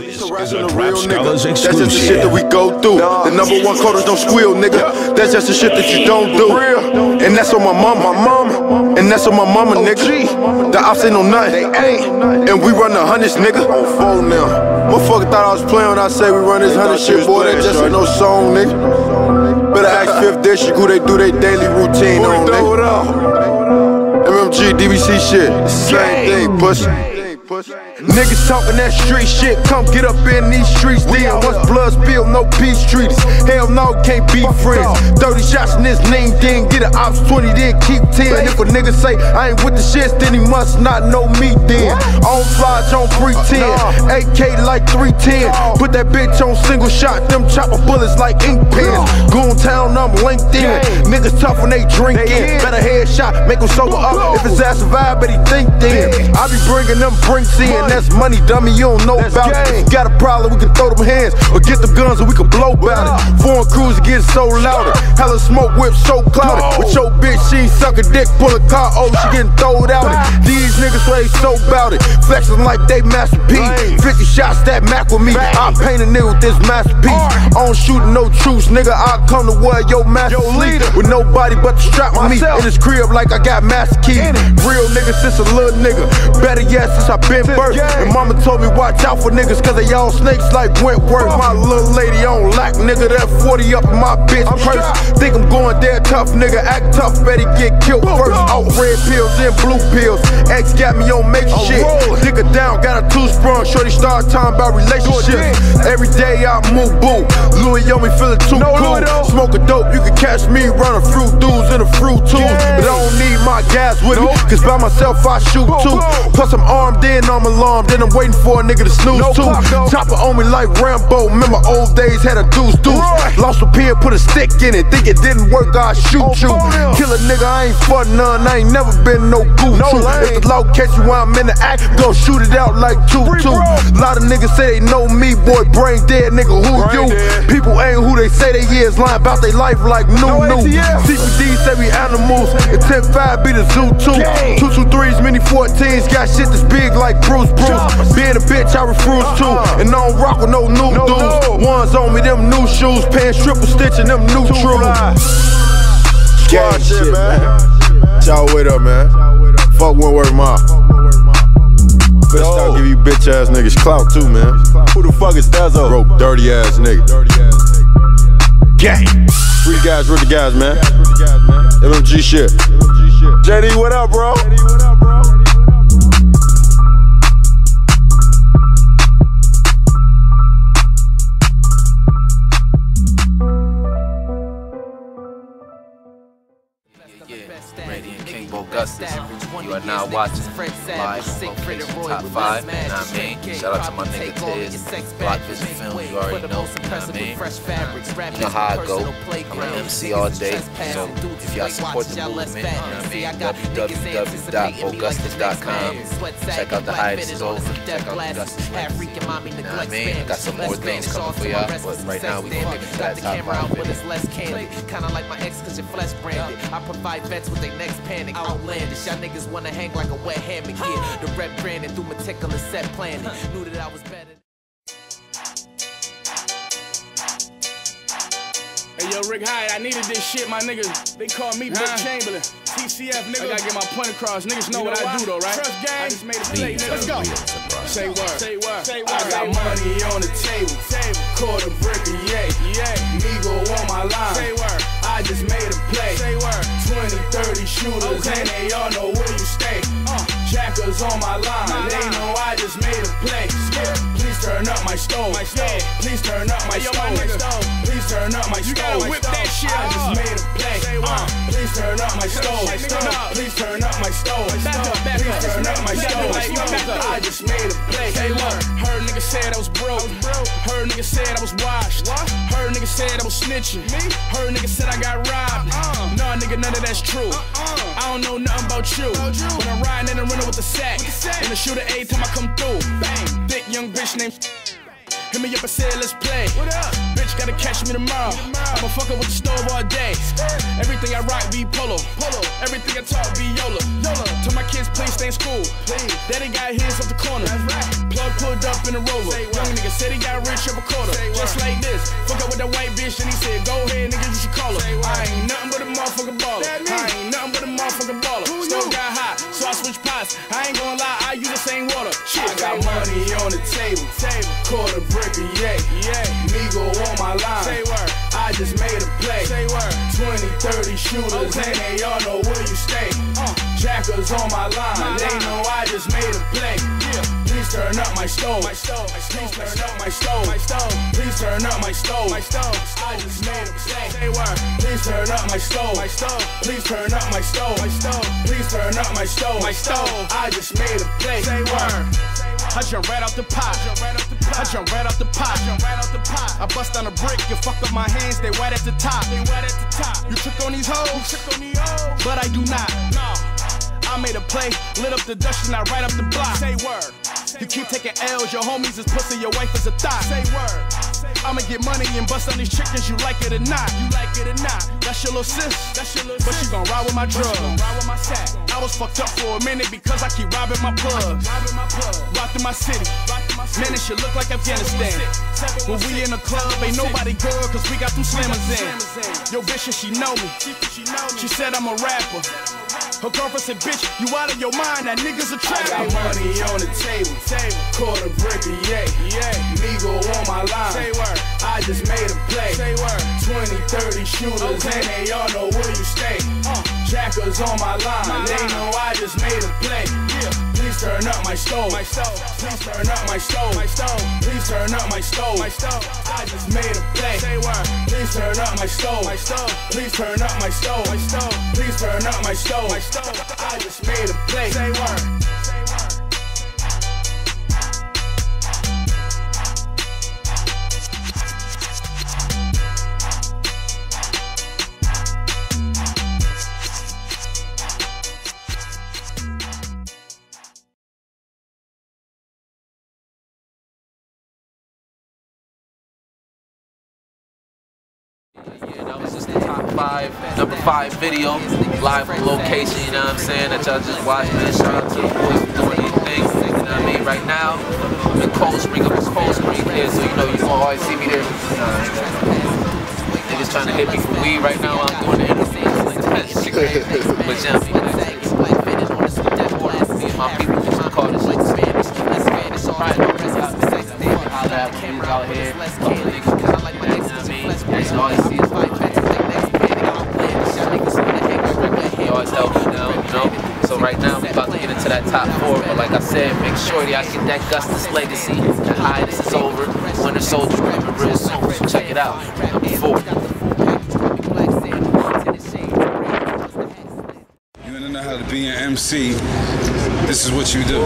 is a Rap Scholars exclusive. That's just the shit that we go through. The #1 coders don't squeal, nigga. That's just the shit that you don't do. And that's on my mama. And that's on my mama, nigga. The ops ain't no nothing. And we run the hundreds, nigga. On phone now. Motherfucker thought I was playing when I say we run this 100 shit, boy. That just ain't no song, nigga. Better ask Fifth District who they do their daily routine on, nigga. MMG, DBC shit. Same thing, pussy. Niggas talking that street shit, come get up in these streets then. Once blood spill, no peace treaties. Hell no, can't be friends. 30 shots in his name, then get an ops 20, then keep 10. If a nigga say I ain't with the shits, then he must not know me then. On fly, don't pretend. AK like 310. Put that bitch on single shot, them chopper bullets like ink pens. Goon town, I'm linked in. Niggas tough when they drinkin'. Better headshot, make them sober up. If his ass survive, but he think then. I be bringing them drinks in. That's money, dummy, you don't know about it. Got a problem, we can throw them hands or get them guns and we can blow about it. Foreign crews getting so louder. Hella smoke whip so clouded. With your bitch, she ain't suck a dick, pull a car over, she getting throwed out it. These niggas way so bout it. Flexing like they Master P. 50 shots that Mac with me. I paint a nigga with this masterpiece. I don't shoot no truce, nigga. I come to where your master sleep. With nobody but the strap with me. In his crib like I got master keys. Real nigga since a little nigga. Better yet since I been birthed. And mama told me watch out for niggas cause they all snakes like Wentworth. My little lady on lack, nigga, that 40 up in my bitch purse. Think I'm going there tough, nigga, act tough, better get killed first. Out red pills and blue pills, X got me on make shit. Dick her down, got a two-sprung, shorty start talking about relationships. Every day I move boo, Louis on me feeling too cool. Smoke a dope, you can catch me running fruit dudes in a fruit tools. But I don't need my guys with me, cause by myself I shoot too. Plus I'm armed in, I'm alarmed. Then I'm waiting for a nigga to snooze too. Chopper on me like Rambo. Remember old days had a deuce. Lost a pen, put a stick in it. Think it didn't work, I shoot you. Kill a nigga, I ain't for none. I ain't never been no goof. If the law catch you while I'm in the act, go shoot it out like 2-2. A lot of niggas say they know me, boy, brain dead, nigga, who you? People ain't who they say they is, lying about their life like new. CPD say we animals, and 10-5 be the zoo too. 223s, mini 14s, got shit that's big like Bruce. Being a bitch, I refuse to. And I don't rock with no new dudes. Ones on me, them new shoes. Pants triple stitching, them new true. Gang shit, man. Y'all with up, man. Fuck Wentworth Mob. Best I'll give you bitch ass niggas clout too, man. Who the fuck is Dazzo? Broke, dirty ass nigga. Gang. Free guys, rookie guys, man. MMG shit. JD, what up, bro? Radiant King Bogustus. You are now watching live on Location Top 5, you know what I mean? Shout out to my nigga Tiz, Block Vision Films, you already know, you know what I mean? You know how I go, I'm an MC all day, so if y'all support the movement, you know what I mean? www.bogustus.com. Check out the hiatus is over, check out Bogustus, you know what I mean? I got some more things coming for y'all, but right now we gonna get that Top 5 video. Kinda like my ex cause your flesh branded. I provide vets with their next panic. Outlandish, y'all niggas wanna hang like a wet hammock. Yeah, the red branding through meticulous set planning. Knew that I was better. Hey yo, Rick Hyatt, I needed this shit, my niggas. They call me Bill Chamberlain. TCF, nigga. I gotta get my point across. Niggas know what I do though, right? Trust gang. I just made a play, nigga. Let's go. Say word. Say word. Say word. I got money on the table. Quarter brick of yay. Migo on my line. Say word. I just made a play. Say word. 20, 30 shooters, and they all know where you stay. Jackers on my line. They know I just made a play. Please turn up my stove. Please turn up my stove. Please turn up my stove. You gotta whip that shit. I just made a play. Please turn up my stove. Please turn up my stove. Please turn up my stove. I just made a play. Hey, look. Heard niggas said I was broke. Heard niggas said I was washed. Heard niggas said I was snitching. Heard niggas said I got robbed. Nah, nigga, none of that's true. I don't know nothing about you. When I'm riding in the rental with the sack, and the shooter every time I come through. Bang, thick young bitch named. Hit me up and say, let's play. What up? Bitch, gotta catch me tomorrow. I'ma fuck up with the stove all day. Everything I rock be polo. Everything I talk be YOLO. Tell my kids, please stay in school. Daddy got his up the corner. Plug pulled up in a Rover. Young nigga said he got rich every quarter. Just like this. Fuck up with that white bitch, and he said, go ahead, nigga, you should call her. I ain't nothing but a motherfucking baller. I ain't nothing but a motherfucking baller. Stove got hot, so I switch pots. I ain't gonna lie, I use the same water. Shit, I got money on the table. Quarter brick of yay. Migo on my line. Say word. I just made a play. Say word. 20, 30 shooters, and they all know where you stay. Jackers on my line. They know I just made a play. Please turn up my stove. Please turn up my stove. Please turn up my stove. I just made a play. Say word. Please turn up my stove. Please turn up my stove. Please turn up my stove. I just made a play. Say word. I jump right out the pot. I jump right out the pot. I bust on a brick, you fuck up my hands, they wet at the top. You took on these hoes, but I do not. I made a play, lit up the dust and I right up the block. Say word. You keep taking L's, your homies is pussy, your wife is a thot. Say word. I'ma get money and bust on these chickens, you like it or not. That's your little sis, but she gon' ride with my drugs. I was fucked up for a minute because I keep robbing my plugs. Rocked in my city, man, this shit look like Afghanistan. When we in the club, ain't nobody good cause we got them slammers in. Yo bitch, she know me, she said I'm a rapper. Her girlfriend said, bitch, you out of your mind, that nigga's a trapper. I got money on the table. Quarter brick of yay. Migo on my line. Say word. I just made a play. Say word. 20, 30 shooters, and they all know where you stay. Jackers on my line. They know I just made a play. Please turn up my stove. Please turn up my stove. Please turn up my stove. I just made a play. Say word. Please turn up my stove. Please turn up my stove. Please turn up my stove. I just made a play. Say word. Number 5 video, live from location, you know what I'm saying, that y'all just watched, man. Shout out to the boys for doing these things, you know what I mean. Right now, I'm in Cold Spring, here, so you know you gonna always see me there. Niggas trying to hit me for weed right now while I'm doing the interview. But yeah, me and my people just call this shit Spanish. Probably don't just got me holler at when we out here. Niggas, you know what I mean? That's all you see is like so right now we're about to get into that top 4, but like I said, make sure that I get that Gustus legacy. The hiatus is over. Winter Soldier coming real soon, so check it out. Number 4. You wanna know how to be an MC? This is what you do.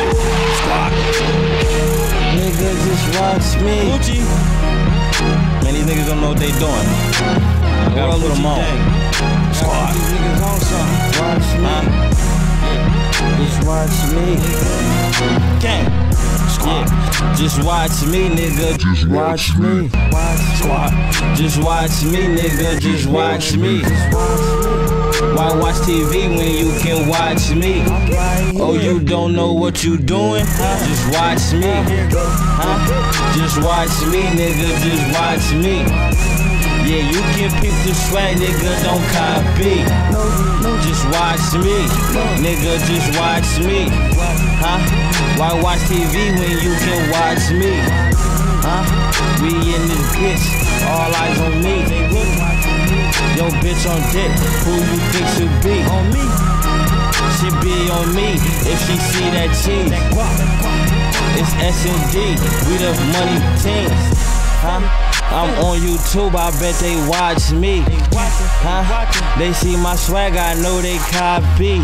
Nigga, just watch me. Gucci. Man, these niggas don't know what they doing. I gotta put them on. Squad. These niggas on something. Watch me. Just watch me. Gang. Squad. Just watch me, nigga. Just watch me. Squad. Just watch me, nigga. Just watch me. Why watch TV when you can watch me? Oh, you don't know what you doing? Just watch me. Just watch me, nigga. Just watch me. Yeah, you can peep the swag, nigga, don't copy. Just watch me, nigga, just watch me. Why watch TV when you can watch me? We in this bitch, all eyes on me. Yo, bitch on dick, who you think she be? On me. She be on me if she see that cheese. It's S&D, we the money team. I'm on YouTube, I bet they watch me. They see my swag, I know they copy.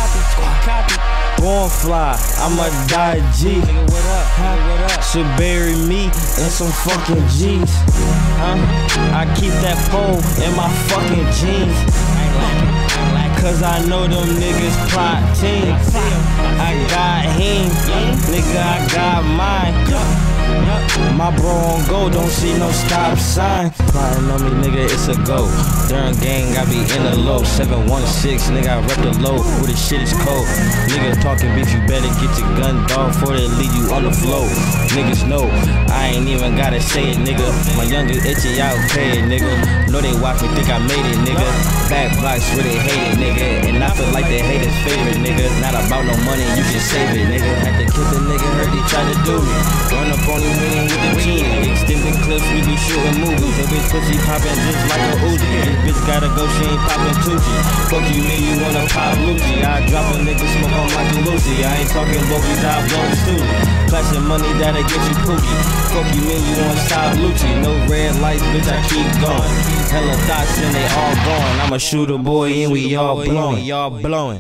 Born fly, I'm a die G. Should bury me in some fucking G's. I keep that pole in my fucking jeans. Cause I know them niggas plot teams. I got him, nigga, I got mine. My bro on go, don't see no stop sign. Plotting on me, nigga, it's a go. During gang, I be in the low. 716, nigga, I rep the low. Where the shit is cold. Nigga talking beef, you better get your gun, dog, before they leave you on the floor. Niggas know, I ain't even gotta say it, nigga. My youngest itchy, y'all pay it, nigga. Know they watch me, think I made it, nigga. Back blocks where they hate it, nigga. And I feel like they hate his favorite, nigga. Not about no money, you should save it, nigga. Had to kill the nigga, heard he tried to do me. Run up on him, winning with the team. Extending clips, we be shooting movies. Your bitch pussy popping just like a Uzi. This bitch gotta go, she ain't popping Tucci. Fuck you, mean you wanna pop Lucci. I drop a nigga, smoke on like a Lucy. I ain't talking bogies, I blow the student. Flashing money that'll get you pookie. Fuck you, mean you wanna stop Lucci. No red lights, bitch, I keep going. Hella thoughts and they all gone. I'm a shooter boy and we all blowing. Y'all blowing.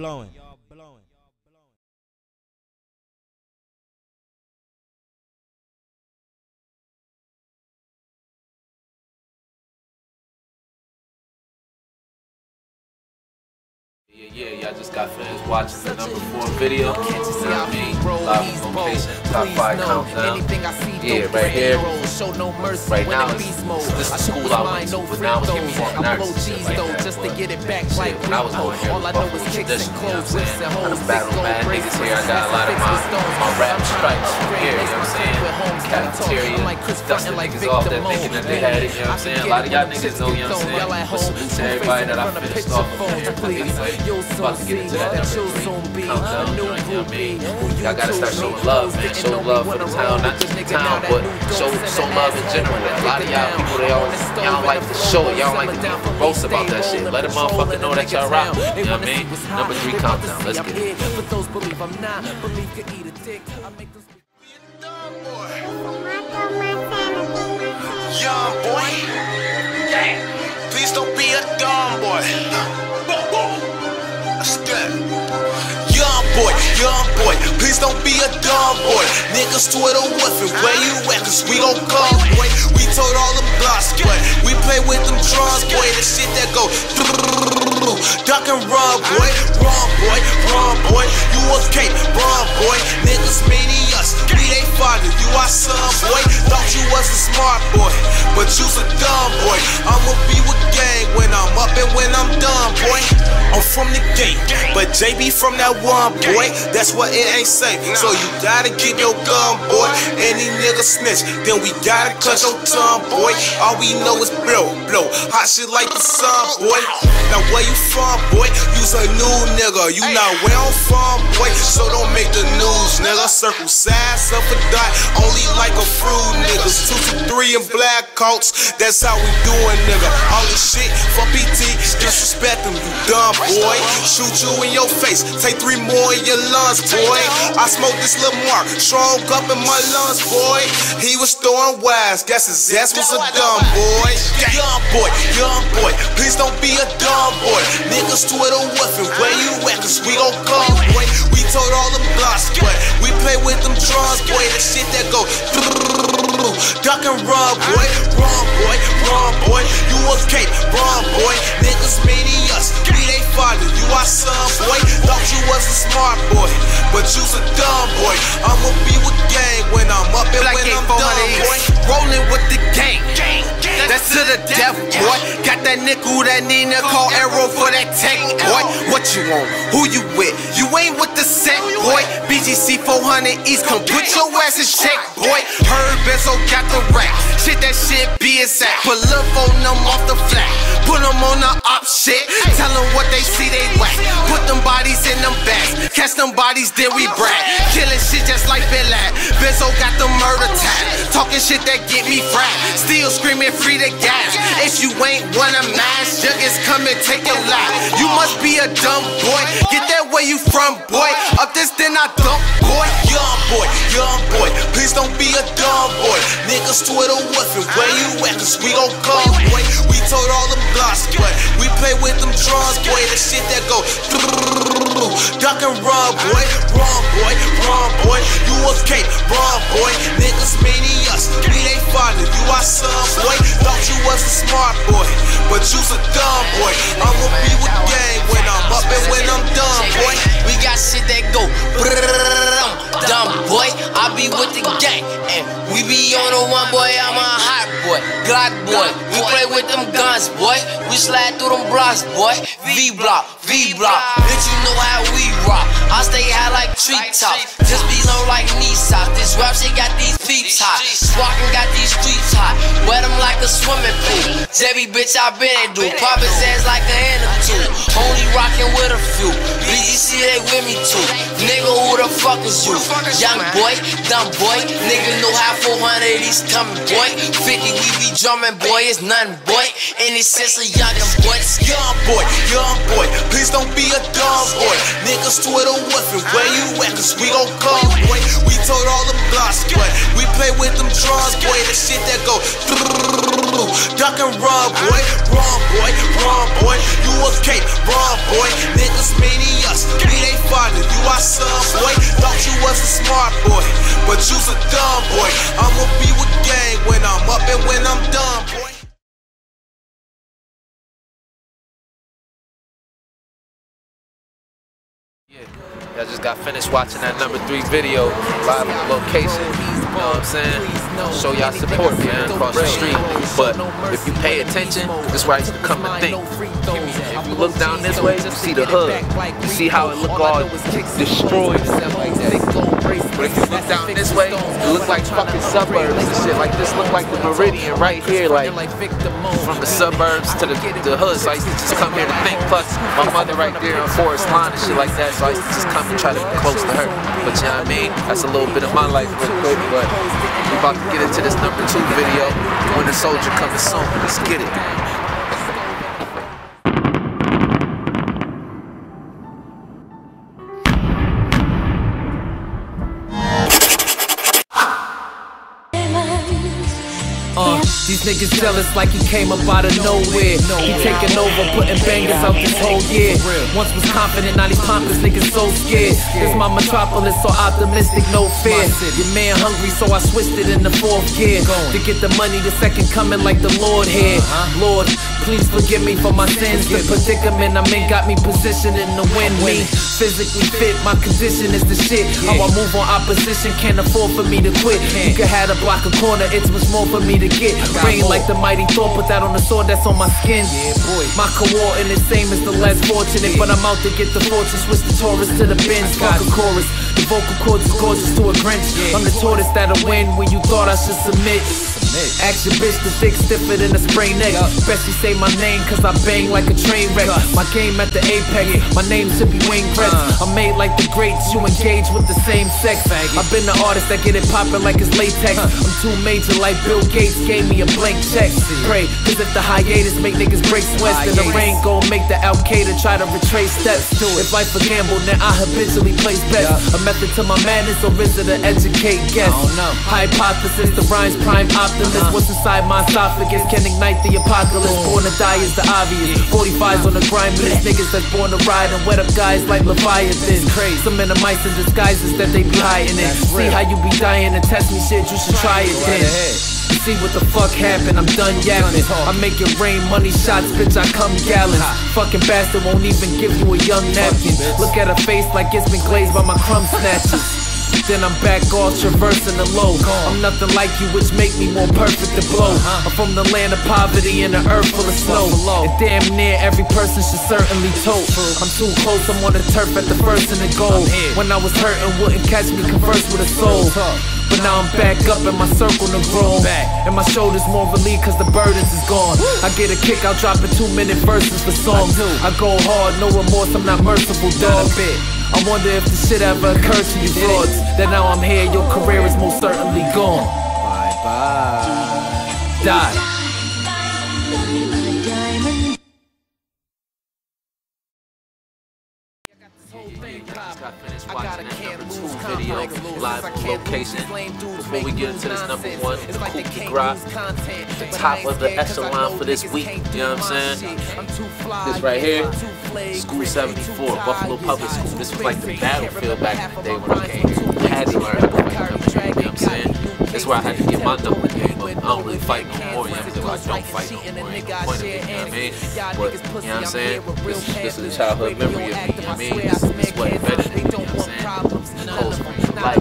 Yeah, I just got finished watching the number 4 video. You know what I mean? Live from location, top 5 countdown. Yeah, right here. Right now, this is the school I went to, but now I'm giving you an artist like that. When I was going here, Buffalo tradition, you know what I'm saying? I'm a battle mad niggas here. I got a lot of my rap stripes here, you know what I'm saying? Cafeteria, dusting niggas off that thinking that they had it, you know what I'm saying? A lot of y'all niggas know, you know what I'm saying? Salute to everybody that I finished off with. Anyway, about to get into that number 3 countdown joint, you know what I mean? Y'all gotta start showing love, man. Show love for the town, not just the town, but show love in general. A lot of y'all people, y'all don't like to show it, y'all don't like to be verbose about that shit. Let a motherfucker know that y'all rock, you know what I mean? Number 3 countdown, let's get it. Young boy, please don't be a dumb boy. Young boy, please don't be a dumb boy. Niggas Twitter woofing, where you at? Cause we gon' come, boy. We told all them blocks, boy. We play with them drums, boy. The shit that go duck and run, boy. Run, boy. You a cape, run, boy. Niggas meaning us, we they father, you our son, boy. Thought you was a smart boy, but you's a dumb boy. I'ma be with gang when I'm up and when I'm done, boy. I'm from the gate, but JB from that one, boy. That's what it ain't safe. So you gotta keep your gun, boy. Any nigga snitch, then we gotta cut your tongue, boy. All we know is blow. Hot shit like the sun, boy. Now where you from, boy? You's a new nigga. You not where I'm from, boy. So don't make the news, nigga. Circle size up a dot, only like a fruit, niggas. 2 to 3 in black coats. That's how we doing, nigga. All this shit for PT, disrespect them, you dumb, boy. Shoot you in your face, take 3 more in your lungs, boy. I smoke this little mark, strong up in my lungs, boy. He was throwing wise, guess his ass was a dumb boy. Young boy, please don't be a dumb boy. Niggas Twitter woofing, where you at? Cause we gon' come, boy. We told all them blocks, boy. We play with them drums, boy. The shit that go duck and run, boy. Run, boy. You a cape, run, boy. Niggas meaning us, we they father, you our son, boy. Thought you was a smart boy, but you's a dumb boy. I'ma be with gang when I'm up and when I'm done, boy. Rolling with the gang. That's to the death, boy. Got that nickel, that Nina, call arrow for that tech, boy. What you want? Who you with? You ain't with the set, boy. BGC 400 East, come put your ass in check, boy. Heard Benzo got the rack. Shit, that shit be a sack. Put love on them off the flat. Put them on the op shit. Tell them what they see, they whack. Put them bodies in them bags. Catch them bodies, then we brag. Killing shit just like Billad. Benzo got the murder tag. Talking shit that get me fragged. Still screaming free the gas. If you ain't wanna mash, juggins come and take your life. You must be a dumb boy. Get that where you from, boy. Up this then I dump, boy. Young boy, please don't be a dumb boy. Niggas Twitter woofing, where you at? Cause we gon' come, boy. We told all them blocks, boy. We play with them drums, boy. The shit that go duck and run, boy. Run, boy. You a cape, run, boy. Niggas meaning us, we they father, father, you our son, boy. Thought you was a smart boy, but you's a dumb boy. I'ma be with gang when I'm up and when I'm done, boy. We got shit that go dumb boy. I be with the gang, and we be on the one, boy. I'm a hot boy, Glock boy. We play with them guns, boy. We slide through them blocks, boy. V-block, V-block. Bitch, you know how we rock. I stay high like treetops, just be low like knee socks. This rap shit got these peeps hot. Sparkin' got these streets hot. Wet them like a swimming pool. Zebby bitch, I been it, dude. Pop his ass like a attitude. Only rockin' with a few. BGC, they with me too. Nigga, who the fuck is you? Young boy, dumb boy. Nigga know how 400 these coming, boy. 50, we be drumming, boy. It's nothing, boy. Any sense of young boy. Young boy. Please don't be a dumb boy. Niggas Twitter woofing. Where you at? Cause we gon' come, boy. We told all them blocks, boy. We play with them drums, boy. The shit that go duck and run, boy. Run, boy. Run, boy. You a cape, run, boy. Niggas meaning us. We they father, you our son, boy. Thought you was a smart boy, but you's a dumb boy. I'ma be with gang when I'm up and when I'm done, boy. I just got finished watching that #3 video, live location. You know what I'm saying? Show y'all support, man, across the street. But if you pay attention, this is where I used to come and think. If you look down this way, you see the hood. You see how it look all destroyed. But if you look down this way, it look like fucking suburbs and shit. Like this look like the Meridian right here, like from the suburbs to the hood. So I used to just come here to think. Plus, my mother right there on Forest Line and shit like that. So I used to just come and try to be close to her. But you know what I mean? That's a little bit of my life real quick. But we about to get into this #2 video. Winter Soldier coming soon. Let's get it. These niggas jealous like he came up out of nowhere. He taking over, putting bangers out this whole year. Once was confident, now these pompous niggas so scared. This my metropolis, so optimistic, no fear. Your man hungry, so I switched it in the 4th gear. To get the money, the second coming like the Lord here. Lord, please forgive me for my sins. The predicament I'm in got me positioning to win me. Physically fit, my condition is the shit. How I move on opposition, can't afford for me to quit. You could have to block a corner, it's much more for me to get. Brain like the mighty Thor, put that on the sword that's on my skin. My coordinate same as the less fortunate, but I'm out to get the fortune. Switch the Taurus to the Benz, fuck a chorus. The vocal cords is gorgeous to a Grinch. I'm the tortoise that'll win when you thought I should submit. Action bitch, the thick stiffer than a spray neck. Best you say my name, cause I bang like a train wreck. My game at the apex, my name should be Wayne Kretz. I'm made like the greats, you engage with the same sex. I've been the artist that get it poppin' like it's latex. I'm too major like Bill Gates gave me a blank check. Pray, cause if the hiatus make niggas break sweats, then the rain gon' make the Al-Qaeda try to retrace steps. If life a gamble, then I habitually place bets. A method to my madness, or is it to educate guests? Hypothesis, the rhymes prime optimist. What's inside my esophagus can ignite the apocalypse. Born to die is the obvious. 45s on the grind list. Niggas that's born to ride and wet up guys like Leviathan. Some in the mice and disguises that they be hiding in. See how you be dying and test me shit, you should try it then. See what the fuck happened, I'm done yapping. I make it rain, money shots, bitch, I come gallons. Fucking bastard won't even give you a young napkin. Look at her face like it's been glazed by my crumb snatches. Then I'm back off, traversing the low. I'm nothing like you, which make me more perfect to blow. I'm from the land of poverty and the earth full of snow. And damn near every person should certainly tote. I'm too close, I'm on the turf at the first and the goal. When I was hurting, wouldn't catch me converse with a soul. But now I'm back up and my circle to grow. And my shoulders more relieved cause the burdens is gone. I get a kick out dropping 2-minute verses for songs. I go hard, no remorse, I'm not merciful, dog. I wonder if the shit ever occurred to you frauds. That now I'm here, your career is most certainly gone. Bye bye. Die. Got finished watching that #2 video, live location. Before we get into this #1, the Coup de Grace, the top of the echelon for this week. You know what I'm saying? This right here, School 74, Buffalo Public School. This was like the battlefield back in the day when I came here. I had to learn how to fight. You know what I'm saying? That's where I had to get my #1 game up. don't really fight no more, you know what I'm saying? I don't fight no more, ain't no point of it, you know what I mean? But, you know what I'm saying? This is a childhood memory of me, you know what I mean? This is what embedded in me, you know what I'm saying? Close friends for life.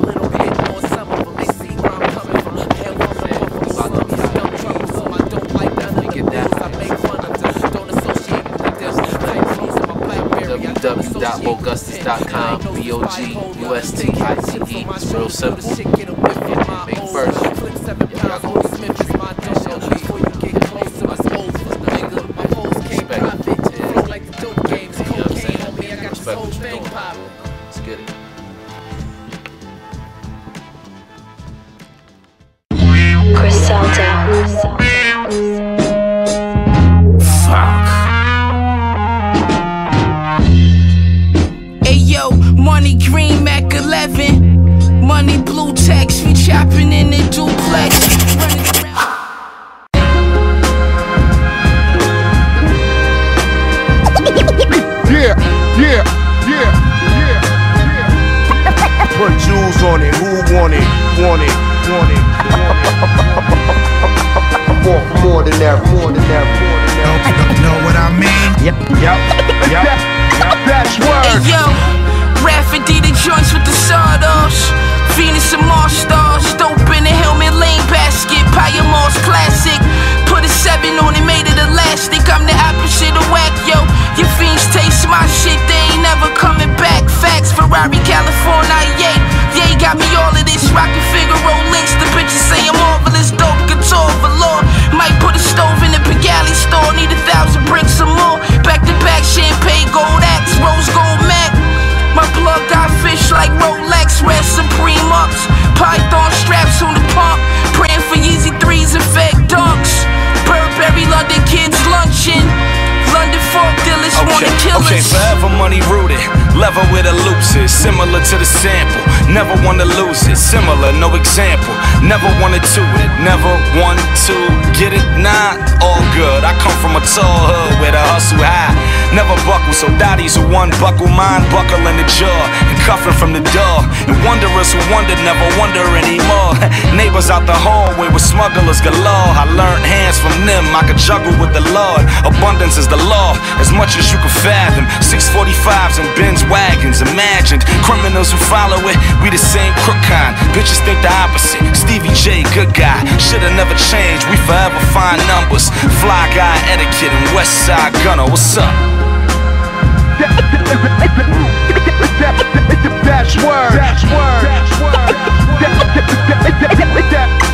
www.bogustus.com, BOGUSTICE. It's real simple. Make first. Y'all gonna get Let's get it. Griselda. Money green Mac 11, money blue text, we chopping in the duplex. Yeah. Put jewels on it, who want it? More than that. Know what I mean? Yep. That's word. Hey yo, Raffin D the joints with the sawdust. Venus and Mars stars, dope in the helmet lane basket. Paya Mars classic. Put a 7 on it, made it elastic. I'm the opposite of whack, yo. Your fiends taste my shit, they ain't never coming back. Facts, Ferrari, California, yeah, got me all of this. Rockin' Figaro links, the bitches say I'm marvelous. Dope guitar velour. Might put a stove in the Pigalle store. Need 1,000 bricks or more. Back to back, champagne, gold axe, rose gold Mac. My blood got fish like Rolex, red Supreme ups. Python straps on the pump. Praying for Yeezy 3s and fake dunks. Burberry London kids luncheon. London folk dealers wanna kill us. Okay, forever money rooted. Level where the loops is. Similar to the sample. Never wanna lose it. Similar, no example. Never wanted to it. Never want to get it. Nah, all good. I come from a tall hood where the hustle high. Never buckle, so daddies who one buckle, mine buckle in the jaw and cuffing from the door. And wanderers who wonder never wonder anymore. Neighbors out the hallway with smugglers galore. I learned hands from them, I could juggle with the Lord. Abundance is the law, as much as you can fathom. 645s and Benz wagons, imagined. Criminals who follow it, we the same crook kind. Bitches think the opposite. Stevie J, good guy, should've never changed. We forever find numbers. Fly guy etiquette and West Side Gunner, what's up? That's word.